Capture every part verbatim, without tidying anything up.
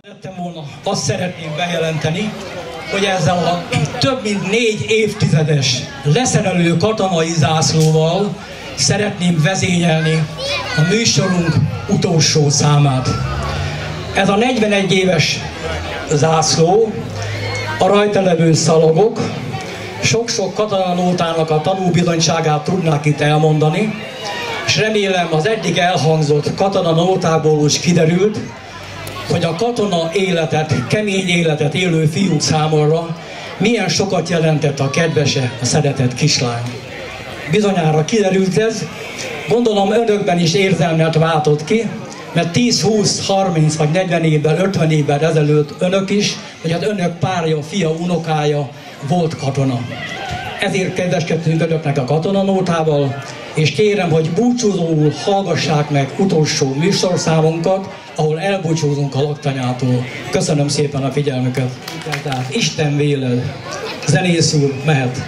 Szerettem volna azt szeretném bejelenteni, hogy ezzel a több mint négy évtizedes leszerelő katonai zászlóval szeretném vezényelni a műsorunk utolsó számát. Ez a negyvenegy éves zászló, a rajta levő szalagok, sok-sok katonanótának a tanúbizonyságát tudnák itt elmondani, és remélem az eddig elhangzott katonanótából is kiderült, hogy a katona életet, kemény életet élő fiúk számára milyen sokat jelentett a kedvese, a szeretett kislány. Bizonyára kiderült ez, gondolom önökben is érzelmet váltott ki, mert tíz, húsz, harminc vagy negyven évvel, ötven évvel ezelőtt önök is, vagy az önök párja, fia, unokája volt katona. Ezért kedveskedtünk önöknek a katonanótával, és kérem, hogy búcsúzóul hallgassák meg utolsó műsorszámunkat, ahol elbúcsúzunk a laktanyától. Köszönöm szépen a figyelmüket. Tehát Isten véled, zenész úr, mehet.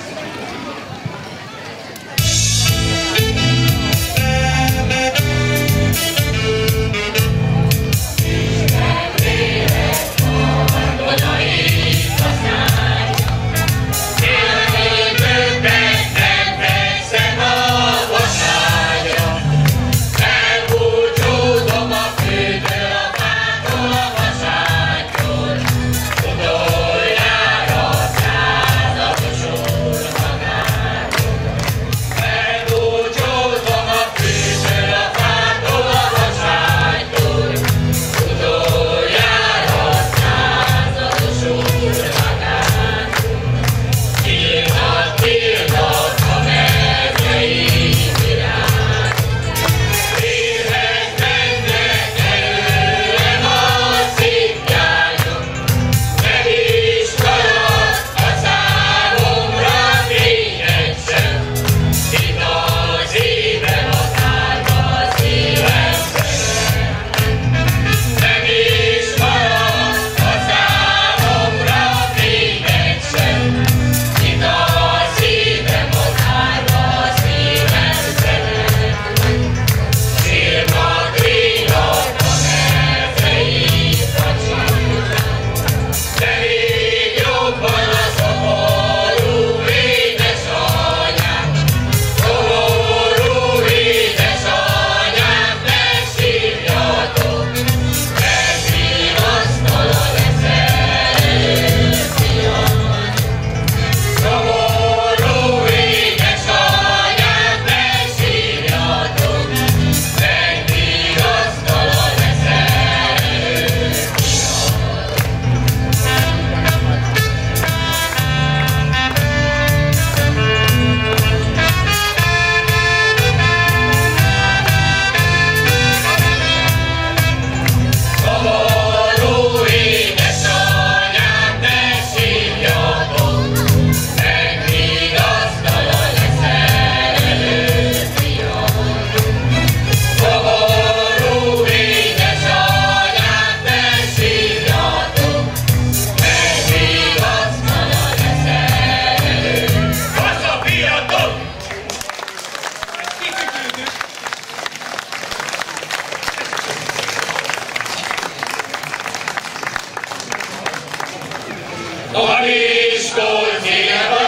A Miskolci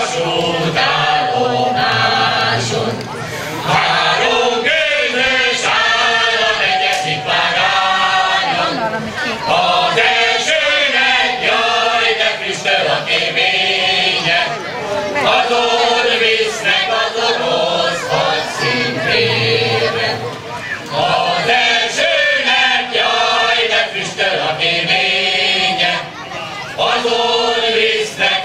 vasútállomáson három gőzös állat egyezik vágányon. Az elsőnek jaj, de füstöl a kéménye, azon visznek az orosz hadszínfélre. Az elsőnek jaj, de füstöl a kéménye, azon visznek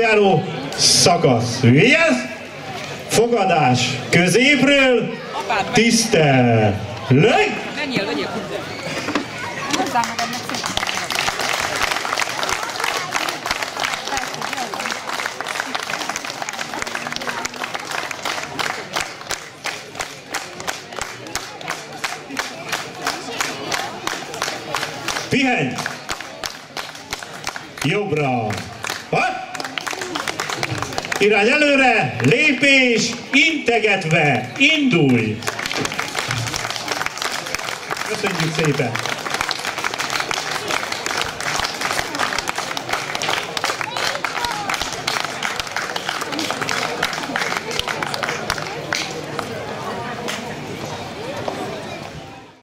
járó szakasz. Vigyázz! Fogadás középről, tisztel, lögy! Menjél, legyél kuddel! Hozzá magadnak szépen! Pihenj! Jobbra! Hat! Irány előre, lépés, integetve, indulj! Köszönjük szépen!